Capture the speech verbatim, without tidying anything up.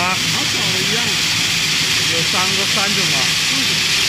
啊， 好小的一样。 有三个三种啊。